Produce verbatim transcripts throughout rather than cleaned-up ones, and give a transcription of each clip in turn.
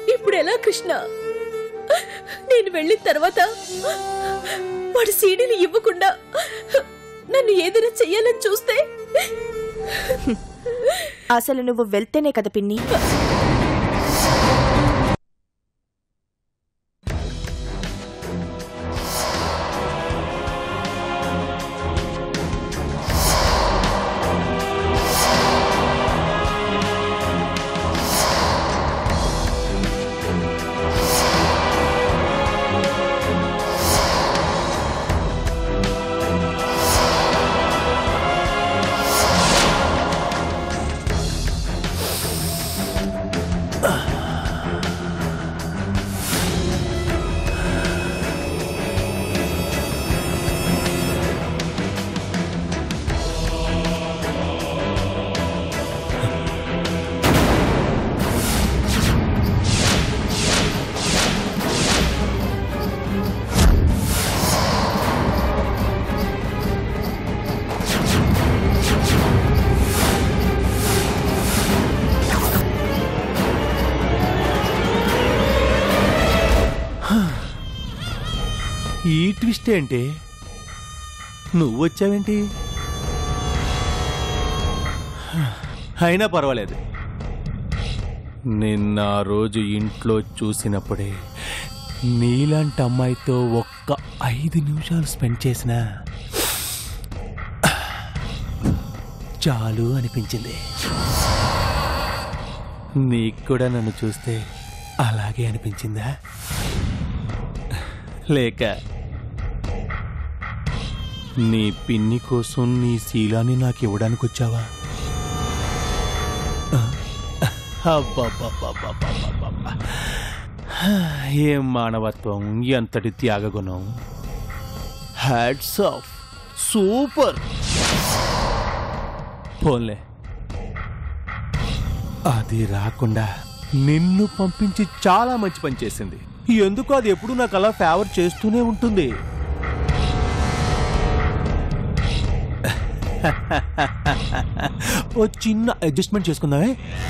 ఇప్పుడు ఎలా కృష్ణ? నేను వెళ్ళిన తర్వాత వాడి సీడీలు ఇవ్వకుండా నన్ను ఏదైనా చెయ్యాలని చూస్తే? అసలు నువ్వు వెళ్తేనే కదా పిన్ని. ఈ ట్విస్ట్ ఏంటి? నువ్వు వచ్చావేంటి? అయినా పర్వాలేదు. నిన్న రోజు ఇంట్లో చూసినప్పుడే నీలాంటి అమ్మాయితో ఒక్క ఐదు నిమిషాలు స్పెండ్ చేసినా చాలు అనిపించింది. నీకు కూడా నన్ను చూస్తే అలాగే అనిపించిందా? లేక నీ పిన్ని కోసం నీ శీలాన్ని నాకు ఇవ్వడానికి వచ్చావా? ఏం మానవత్వం, ఎంతటి త్యాగగుణం! Hats off, super. పోన్లే, అది రాకుండా నిన్ను పంపించి చాలా మంచి పని చేసింది. ఎందుకు అది ఎప్పుడు నాకు అలా ఫేవర్ చేస్తూనే ఉంటుంది. ఓ చిన్న అడ్జస్ట్మెంట్ చేసుకుందామే.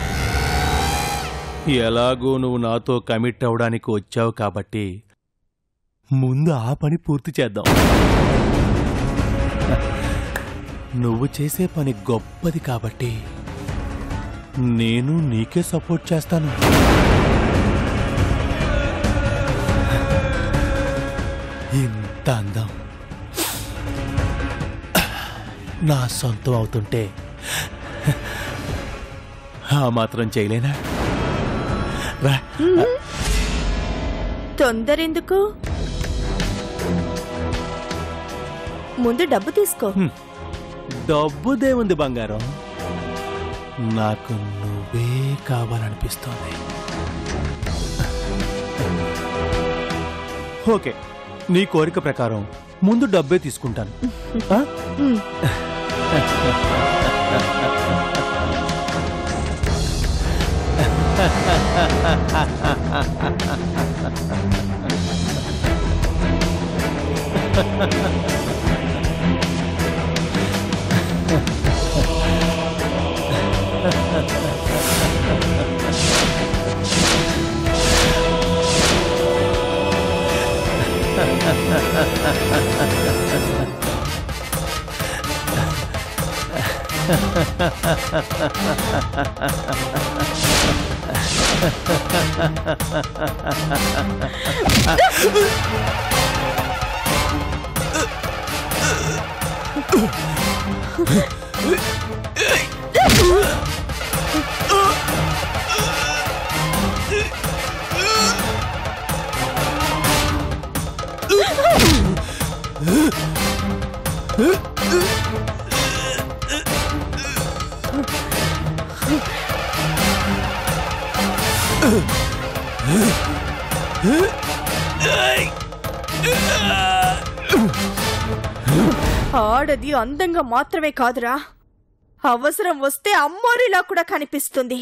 ఎలాగో నువ్వు నాతో కమిట్ అవడానికి వచ్చావు కాబట్టి ముందు ఆ పని పూర్తి చేద్దాం. నువ్వు చేసే పని గొప్పది కాబట్టి నేను నీకే సపోర్ట్ చేస్తాను. ఇంత అందం నా సొంతం అవుతుంటే ఆ మాత్రం చేయలేనా? రా. తొందరెందుకు? ముందు డబ్బు తీసుకో. డబ్బుదేముంది బంగారం, నాకు నువ్వే కావాలనిపిస్తోంది. ఓకే, నీ కోరిక ప్రకారం ముందు డబ్బే తీసుకుంటాను. ఆడది అందంగా మాత్రమే కాదురా, అవసరం వస్తే అమ్మోరిలా కూడా కనిపిస్తుంది.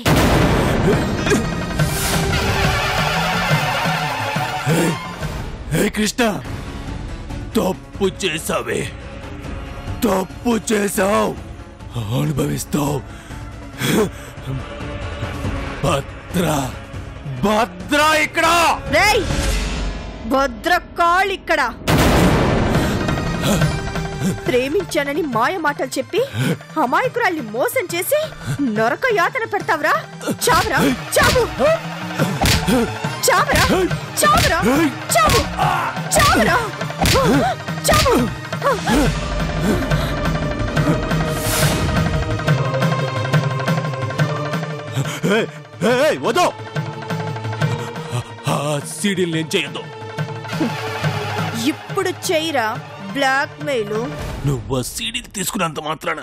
హే కృష్ణ, తప్పు చేసావే, తప్పు చేసావు, అనుభవిస్తావు. భద్ర భద్ర ఇక్కడ రేయ్ భద్రకాళ్ ఇక్కడ ప్రేమించానని మాయ మాటలు చెప్పి అమాయకురాల్ని మోసం చేసి నరక యాతన పెడతావరా? చావరా చావు చావరా చావరా చావు చావరా చావు వదో సీడీలు నేను చేయొద్దు. ఇప్పుడు చెయ్యరా బ్లాక్ మెయిల్. నువ్వు సీడీలు తీసుకున్నంత మాత్రాన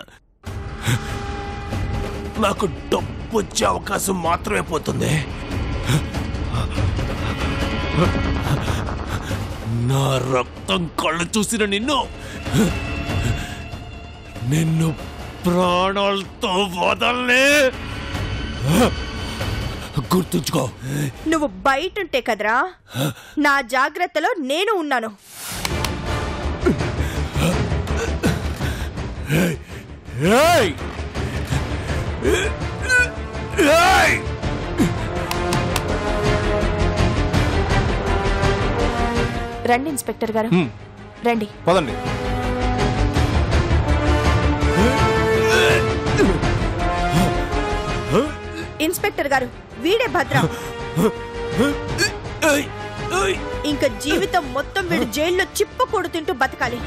నాకు డబ్బు వచ్చే అవకాశం మాత్రమే పోతుంది. నా రక్తం కళ్ళు చూసిన నిన్ను నిన్ను ప్రాణాలతో వదలనే. గుర్తుంచుకో, నువ్వు బయటుంటే కదరా నా జాగ్రత్తలో నేను ఉన్నాను. రండి ఇన్స్పెక్టర్ గారు, రండి. పదండి. ఇన్స్పెక్టర్ గారు, వీడే భద్ర. ఇంకా జీవితం మొత్తం వీడు జైల్లో చిప్పకూడు తింటూ బతకాలి.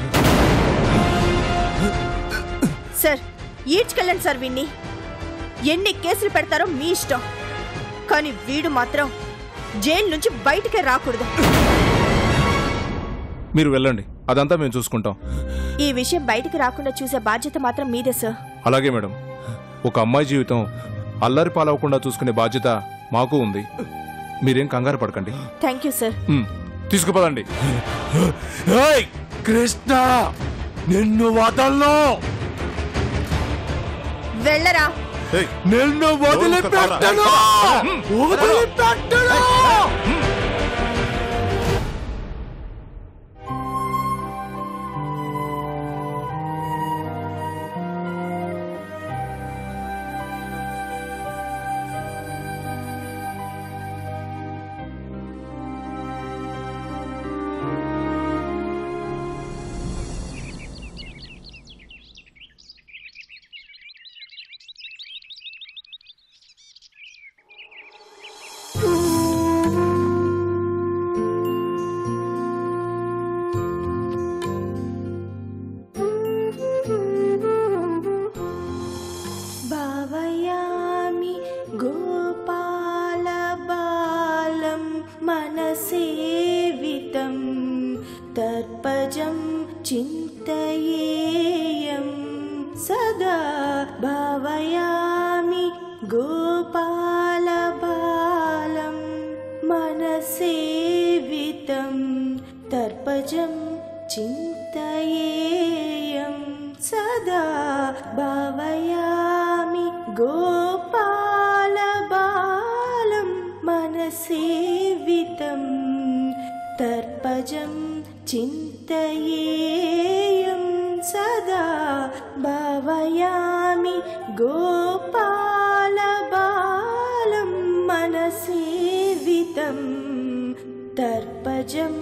సార్ ఈడ్చుకెళ్ళండి సార్ వీణ్ణి. ఎన్ని కేసులు పెడతారో మీ ఇష్టం, కానీ వీడు మాత్రం జైలు నుంచి బయటికే రాకూడదు. మీరు వెళ్ళండి, అదంతా మేము చూసుకుంటాం. ఈ విషయం బయటికి రాకుండా చూసే బాధ్యత మాత్రం మీదే సార్. అలాగే మేడం. ఒక అమ్మాయి జీవితం అల్లరి పాలవకుండా చూసుకునే బాధ్యత మాకు ఉంది. మీరేం కంగారు పడకండి. Thank you sir. తీసుకుపదండి. కృష్ణ, నిన్ను వదలను. వెళ్ళరా. నిన్ను వదిలిపెట్టను. వదిలిపెట్టను. తర్పజం చింతయేయం సదా భావయామి గోపాలబాలం మనసేవితం తర్పజం చింతయేయం సదా భావయామి గోపాలబాలం మనసేవితం తర్పజం చింతయేయం సదా భావయామి గోపాలబాలం మనసేవితం తర్పజం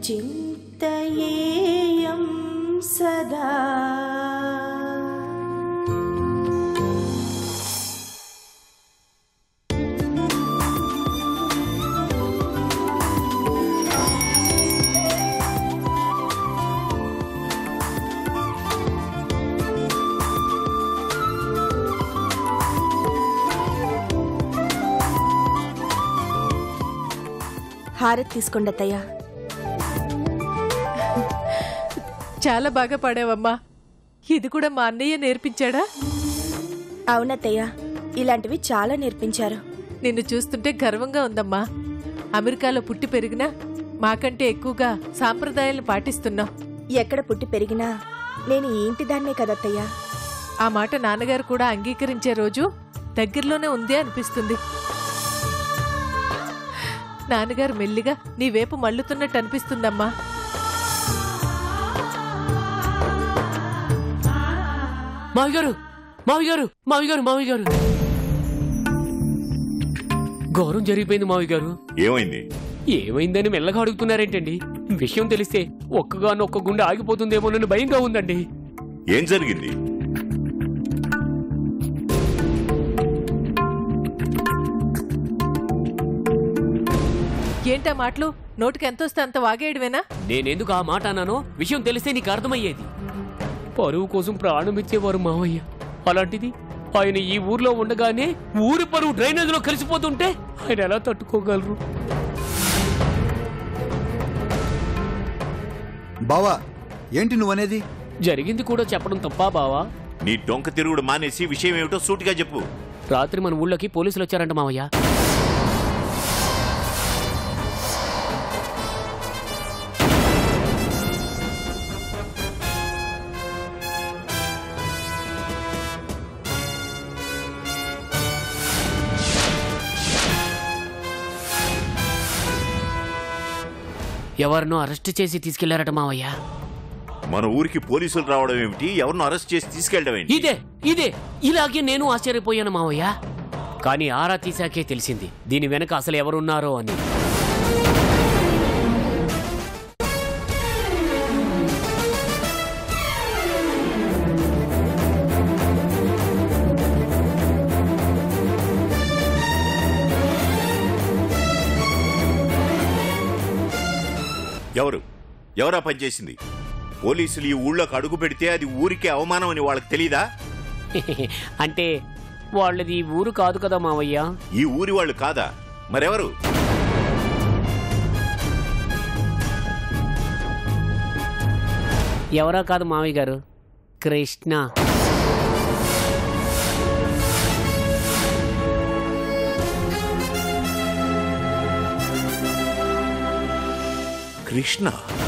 చింతయేయం సదా. హారతి తీసుకోండి అత్తయ్య. చాలా బాగా పాడావమ్మా. ఇది కూడా మా అన్నయ్య నేర్పించాడా? అవునత్తయ్య, ఇలాంటివి చాలా నేర్పించారు. నిన్ను చూస్తుంటే గర్వంగా ఉందమ్మా. అమెరికాలో పుట్టి పెరిగినా మాకంటే ఎక్కువగా సాంప్రదాయాలను పాటిస్తున్నావు. ఎక్కడ పుట్టి పెరిగినా నేను ఈ ఇంటి దాన్నే కదత్తయ్య. ఆ మాట నాన్నగారు కూడా అంగీకరించే రోజు దగ్గరలోనే ఉంది అనిపిస్తుంది. నాన్నగారు మెల్లిగా నీ వైపు మళ్ళుతున్నట్టు అనిపిస్తుందమ్మా. మావి గారు మావి గారు మావి గారు మావి గారు ఘోరం జరిగిపోయింది మావయ్య గారు. ఏమైంది? ఏమైందని మెల్లగా అడుగుతున్నారేంటండి? విషయం తెలిస్తే ఒక్కగానో ఒక్క గుండె ఆగిపోతుందేమోనని భయంగా ఉందండి. ఏం జరిగింది? ఏంటా మాటలు? నోటికి ఎంత వస్తే అంత వాగేయడమేనా? నేనెందుకు ఆ మాట అన్నానో విషయం తెలిస్తే నీకు అర్థమయ్యేది. పరువు కోసం ప్రాణం ఇచ్చేవారు మావయ్య. అలాంటిది ఆయన ఈ ఊర్లో ఉండగానే ఊరి పరువు డ్రైనేజ్ లో కలిసిపోతుంటే ఆయన ఎలా తట్టుకోగలరు? బావా, ఏంటి నువ్వనేది? జరిగింది కూడా చెప్పడం తప్పా బావా? నీ డొంక తిరుగుడు మానేసి విషయం ఏమిటో సూటిగా చెప్పు. రాత్రి మన ఊళ్ళోకి పోలీసులు వచ్చారంట మావయ్య. ఎవరినో అరెస్ట్ చేసి తీసుకెళ్లారట మావయ్య. మన ఊరికి పోలీసులు రావడం ఏమిటి? ఎవరినో అరెస్ట్ చేసి తీసుకెళ్ళడం ఏంటి? ఇదే ఇదే ఇలాగే నేను ఆశ్చర్యపోయాను మావయ్య. కానీ ఆరా తీసాకే తెలిసింది దీని వెనక అసలు ఎవరున్నారో అని. ఎవరు ఎవరా పనిచేసింది? పోలీసులు ఈ ఊళ్ళోకి అడుగు పెడితే అది ఊరికే అవమానం అని వాళ్ళకి తెలీదా? అంటే వాళ్ళది ఈ ఊరు కాదు కదా మావయ్య. ఈ ఊరి వాళ్ళు కాదా? మరెవరు? ఎవరో కాదు మావయ్య గారు, కృష్ణ. కృష్ణ?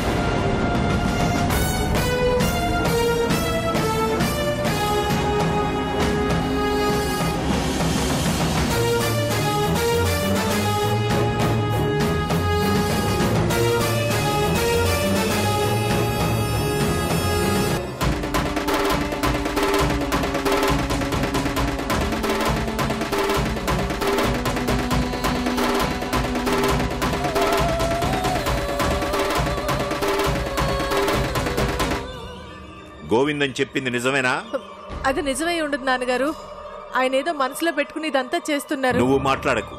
గోవిందని చెప్పింది నిజమేనా? అది నిజమై ఉండదు నాన్నగారు. ఆయన ఏదో మనసులో పెట్టుకుని ఇదంతా చేస్తున్నారు. నువ్వు మాట్లాడకు.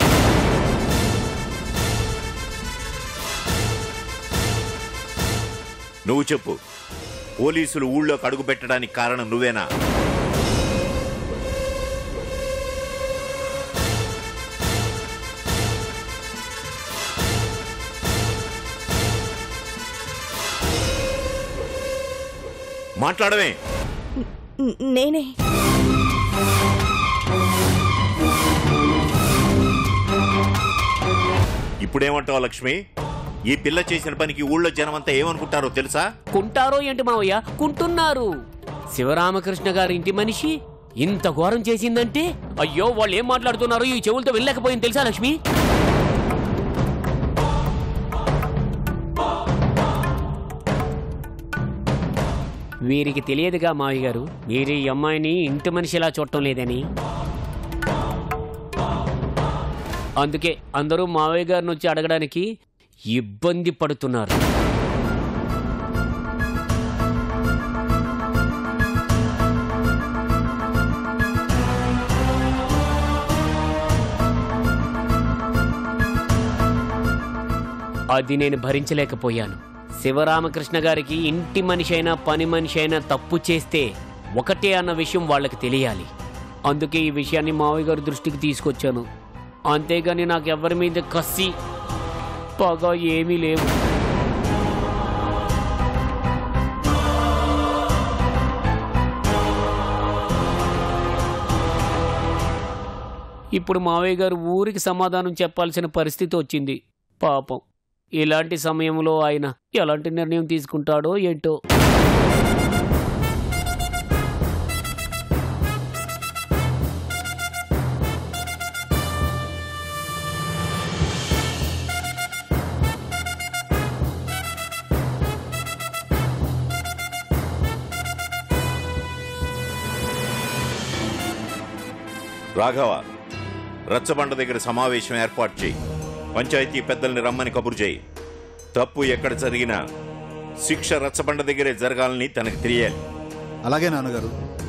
నువ్వు చెప్పు, పోలీసులు ఊళ్ళోకి అడుగు పెట్టడానికి కారణం నువ్వేనా? మాట్లాడమే. నేనే. ఇప్పుడేమంటావు లక్ష్మి? ఈ పిల్ల చేసిన పనికి ఊళ్ళో జనమంతా ఏమనుకుంటారో తెలుసా? కుంటారో ఏంటి మావయ్య, కుంటున్నారు. శివరామకృష్ణ గారి ఇంటి మనిషి ఇంత ఘోరం చేసిందంటే అయ్యో వాళ్ళు ఏం మాట్లాడుతున్నారో ఈ చెవులతో వెళ్ళలేకపోయింది తెలుసా లక్ష్మి? వీరికి తెలియదుగా మావయ్య గారు, మీరు ఈ అమ్మాయిని ఇంటి మనిషిలా చూడటం లేదని. అందుకే అందరూ మావయ్య గారిని వచ్చి అడగడానికి ఇబ్బంది పడుతున్నారు. అది నేను భరించలేకపోయాను. శివరామకృష్ణ గారికి ఇంటి మనిషి అయినా పని మనిషి అయినా తప్పు చేస్తే ఒకటే అన్న విషయం వాళ్ళకి తెలియాలి. అందుకే ఈ విషయాన్ని మావయ్య గారి దృష్టికి తీసుకొచ్చాను. అంతేగాని నాకు ఎవరి మీద కసి పగ ఏమీ లేవు. ఇప్పుడు మావయ్య గారు ఊరికి సమాధానం చెప్పాల్సిన పరిస్థితి వచ్చింది. పాపం ఇలాంటి సమయంలో ఆయన ఎలాంటి నిర్ణయం తీసుకుంటాడో ఏంటో. రాఘవ, రచ్చబండ దగ్గర సమావేశం ఏర్పాటు చేయి. పంచాయతీ పెద్దల్ని రమ్మని కబురు చేయి. తప్పు ఎక్కడ జరిగినా శిక్ష రచ్చబండ దగ్గరే జరగాలని తనకు తెలియాలి. అలాగే నాన్నగారు.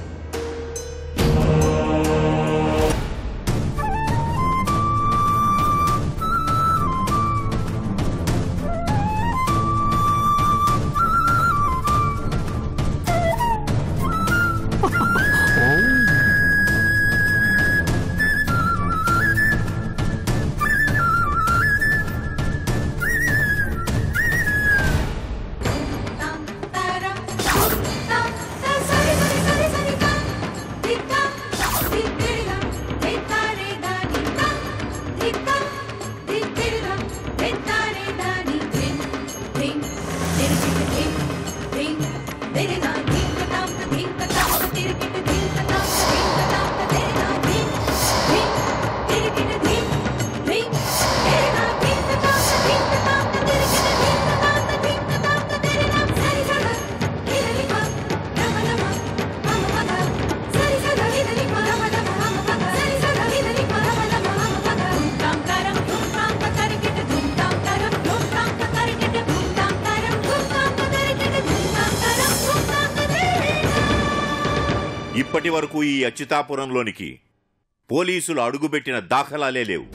ఇప్పటి వరకు ఈ అచ్యుతాపురంలోనికి పోలీసులు అడుగుపెట్టిన దాఖలాలే లేవు.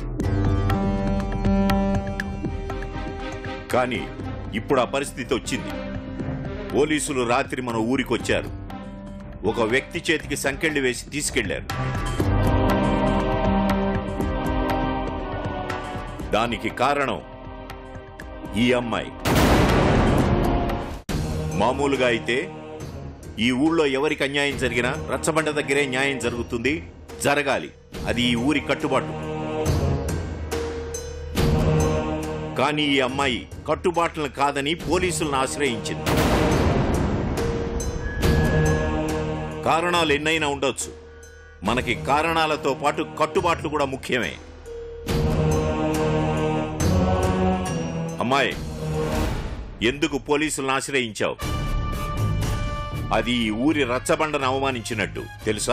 కానీ ఇప్పుడు ఆ పరిస్థితి వచ్చింది. పోలీసులు రాత్రి మన ఊరికొచ్చారు. ఒక వ్యక్తి చేతికి సంకెళ్లు వేసి తీసుకెళ్లారు. దానికి కారణం ఈ అమ్మాయి. మామూలుగా అయితే ఈ ఊళ్ళో ఎవరికి అన్యాయం జరిగినా రచ్చబండ దగ్గరే న్యాయం జరుగుతుంది, జరగాలి. అది ఈ ఊరి కట్టుబాటు. కానీ ఈ అమ్మాయి కట్టుబాట్లను కాదని పోలీసులను ఆశ్రయించింది. కారణాలు ఎన్నైనా ఉండొచ్చు. మనకి కారణాలతో పాటు కట్టుబాట్లు కూడా ముఖ్యమే. అమ్మాయి, ఎందుకు పోలీసులను ఆశ్రయించావు? అది ఈ ఊరి రచ్చబండను అవమానించినట్టు తెలుసా?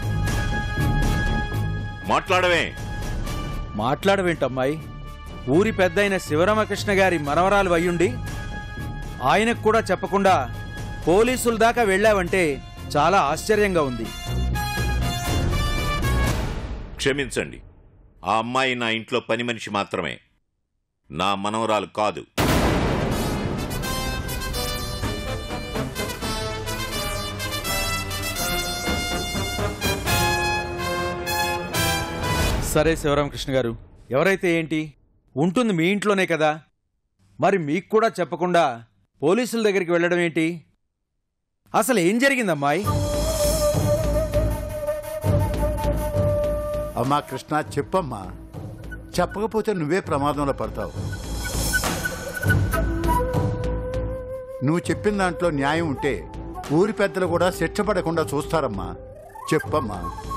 మాట్లాడవే. మాట్లాడవేంటమ్మాయి? ఊరి పెద్దయిన శివరామకృష్ణ గారి మనవరాలు అయ్యుండి ఆయనకు కూడా చెప్పకుండా పోలీసుల దాకా వెళ్ళావంటే చాలా ఆశ్చర్యంగా ఉంది. క్షమించండి, ఆ అమ్మాయి నా ఇంట్లో పని మనిషి మాత్రమే, నా మనవరాలు కాదు. సరే శివరామకృష్ణ గారు, ఎవరైతే ఏంటి, ఉంటుంది మీ ఇంట్లోనే కదా. మరి మీకు కూడా చెప్పకుండా పోలీసుల దగ్గరికి వెళ్ళడం ఏంటి? అసలు ఏం జరిగిందమ్మాయి? అమ్మా కృష్ణ, చెప్పమ్మా. చెప్పకపోతే నువ్వే ప్రమాదంలో పడతావు. నువ్వు చెప్పిన దాంట్లో న్యాయం ఉంటే ఊరి పెద్దలు కూడా శిక్ష పడకుండా చూస్తారమ్మా. చెప్పమ్మా.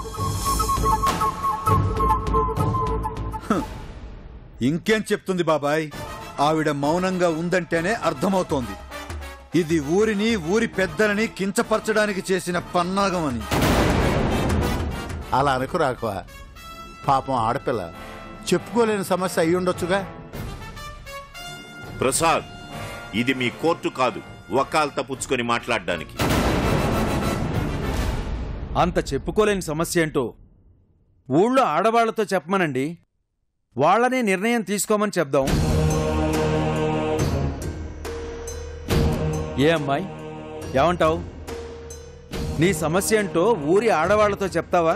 ఇంకేం చెప్తుంది బాబాయ్? ఆవిడ మౌనంగా ఉందంటేనే అర్థమవుతోంది ఇది ఊరిని ఊరి పెద్దలని కించపరచడానికి చేసిన పన్నాగం అని. అలా అనుకురాకవా, పాపం ఆడపిల్ల, చెప్పుకోలేని సమస్య అయి ఉండొచ్చుగా. ప్రసాద్, ఇది మీ కోర్టు కాదు వకాల్తా పుచ్చుకొని మాట్లాడడానికి. అంత చెప్పుకోలేని సమస్య ఏంటో ఊళ్ళో ఆడవాళ్లతో చెప్పమనండి, వాళ్ళనే నిర్ణయం తీసుకోమని చెప్దాం. ఏ అమ్మాయి, ఏమంటావు? నీ సమస్య ఏంటో ఊరి ఆడవాళ్లతో చెప్తావా?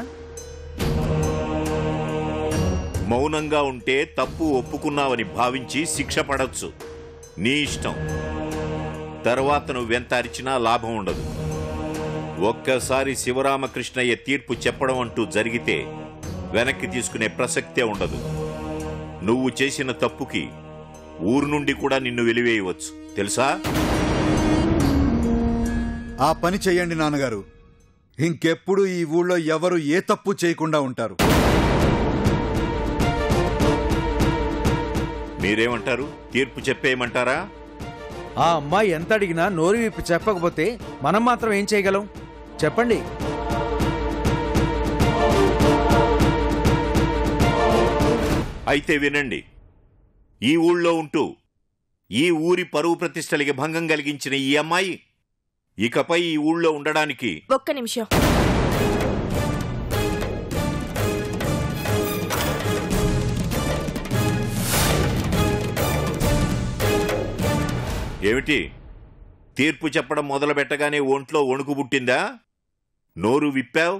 మౌనంగా ఉంటే తప్పు ఒప్పుకున్నావని భావించి శిక్ష పడొచ్చు, నీ ఇష్టం. తర్వాత నువ్వెంత అరిచినా లాభం ఉండదు. ఒక్కసారి శివరామకృష్ణయ్య తీర్పు చెప్పడం అంటూ జరిగితే వెనక్కి తీసుకునే ప్రసక్తే ఉండదు. నువ్వు చేసిన తప్పుకి ఊరు నుండి కూడా నిన్ను వెలివేయవచ్చు, తెలుసా? ఆ పని చెయ్యండి నాన్నగారు. ఇంకెప్పుడు ఈ ఊళ్ళో ఎవరు ఏ తప్పు చేయకుండా ఉంటారు. మీరేమంటారు? తీర్పు చెప్పేయమంటారా? ఆ అమ్మాయి ఎంత అడిగినా నోరు విప్పి చెప్పకపోతే మనం మాత్రం ఏం చేయగలం? చెప్పండి. అయితే వినండి, ఈ ఊళ్ళో ఉంటూ ఈ ఊరి పరువు ప్రతిష్టలకి భంగం కలిగించిన ఈ అమ్మాయి ఇకపై ఈ ఊళ్ళో ఉండడానికి ఒక్క నిమిషం. ఏమిటి, తీర్పు చెప్పడం మొదలు పెట్టగానే ఒంట్లో వణుకు పుట్టిందా? నోరు విప్పావు?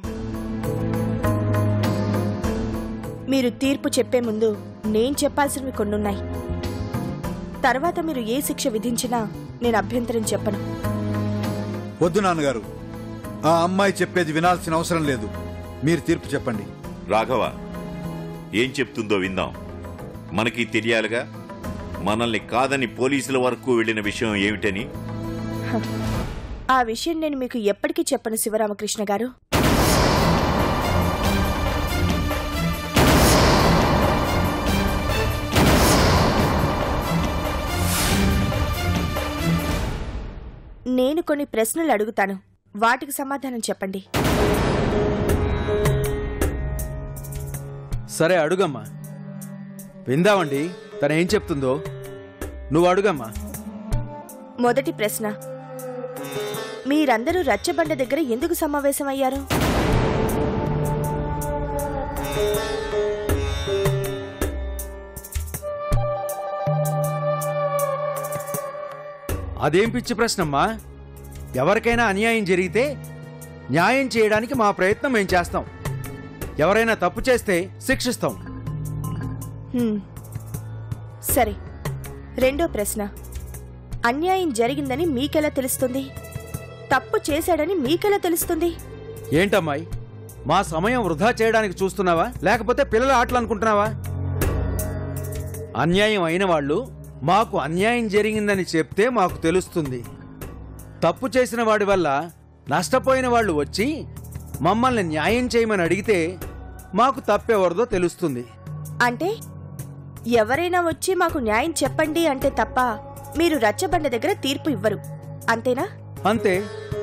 మీరు తీర్పు చెప్పే ముందు నేను చెప్పాల్సినవి కొన్నున్నాయి. తర్వాత మీరు ఏ శిక్ష విధించినా నేను అభ్యంతరం చెప్పను. వద్దు నాన్నగారు, ఆ అమ్మాయి చెప్పేది వినాల్సిన అవసరం లేదు. మీరు తీర్పు చెప్పండి. రాఘవ, ఏం చెప్తుందో విందాం. మనకి తెలియాలిగా మనల్ని కాదని పోలీసుల వరకు వెళ్ళిన విషయం ఏమిటని. ఆ విషయం నేను మీకు ఎప్పటికీ చెప్పను శివరామకృష్ణ గారు. నేను కొన్ని ప్రశ్నలు అడుగుతాను, వాటికి సమాధానం చెప్పండి. సరే అడుగమ్మా, విందామండి తను ఏం చెప్తుందో. నువ్వు అడుగమ్మా. మొదటి ప్రశ్న, మీరందరూ రచ్చబండ దగ్గర ఎందుకు సమావేశమయ్యారు? అదేం పిచ్చి ప్రశ్నమ్మా. ఎవరికైనా అన్యాయం జరిగితే న్యాయం చేయడానికి మా ప్రయత్నం మేము చేస్తాం. ఎవరైనా తప్పు చేస్తే శిక్షిస్తాం. హ్మ్. సరే, రెండో ప్రశ్న, అన్యాయం జరిగిందని మీకెలా తెలుస్తుంది? తప్పు చేశాడని మీకెలా తెలుస్తుంది? ఏంటమ్మాయి, మా సమయం వృధా చేయడానికి చూస్తున్నావా, లేకపోతే పిల్లల ఆటలు అనుకుంటున్నావా? అన్యాయం అయిన వాళ్ళు మాకు అన్యాయం జరిగిందని చెప్తే మాకు తెలుస్తుంది. తప్పు చేసిన వాడి వల్ల నష్టపోయిన వాళ్ళు వచ్చి మమ్మల్ని న్యాయం చేయమని అడిగితే మాకు తప్పెవరిదో తెలుస్తుంది. అంటే ఎవరైనా వచ్చి మాకు న్యాయం చెప్పండి అంటే తప్ప మీరు రచ్చబండ దగ్గర తీర్పు ఇవ్వరు, అంతేనా? అంతే.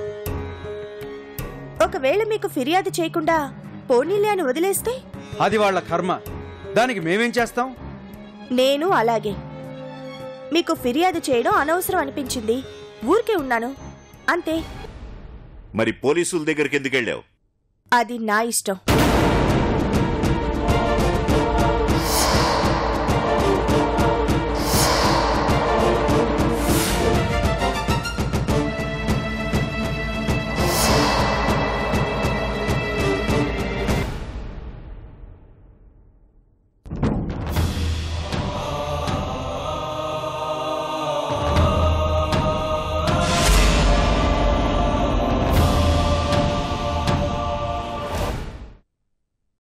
ఒకవేళ మీకు ఫిర్యాదు చేయకుండా పోనీలే అని వదిలేస్తే? అది వాళ్ళ కర్మ, దానికి మేమేం చేస్తాం? నేను అలాగే. మీకు ఫిర్యాదు చేయడం అనవసరం అనిపించింది, ఊరికే ఉన్నాను, అంతే. మరి పోలీసుల దగ్గరికి ఎందుకు వెళ్ళావు? అది నా ఇష్టం.